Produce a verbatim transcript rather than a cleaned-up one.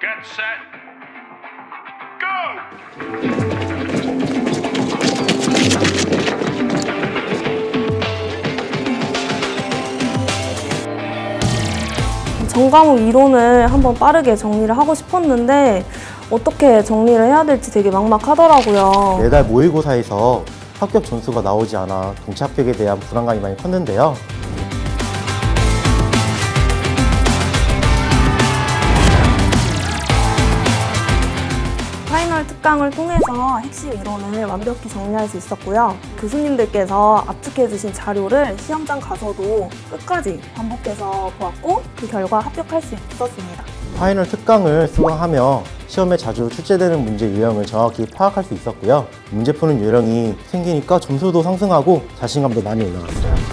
Get set. Go! 전과목 이론을 한번 빠르게 정리를 하고 싶었는데 어떻게 정리를 해야 될지 되게 막막하더라고요. 매달 모의고사에서 합격 점수가 나오지 않아 동체 합격에 대한 불안감이 많이 컸는데요. 파이널 특강을 통해서 핵심 이론을 완벽히 정리할 수 있었고요. 교수님들께서 압축해주신 자료를 시험장 가서도 끝까지 반복해서 보았고 그 결과 합격할 수 있었습니다. 파이널 특강을 수강하며 시험에 자주 출제되는 문제 유형을 정확히 파악할 수 있었고요. 문제 푸는 요령이 생기니까 점수도 상승하고 자신감도 많이 올라갔어요.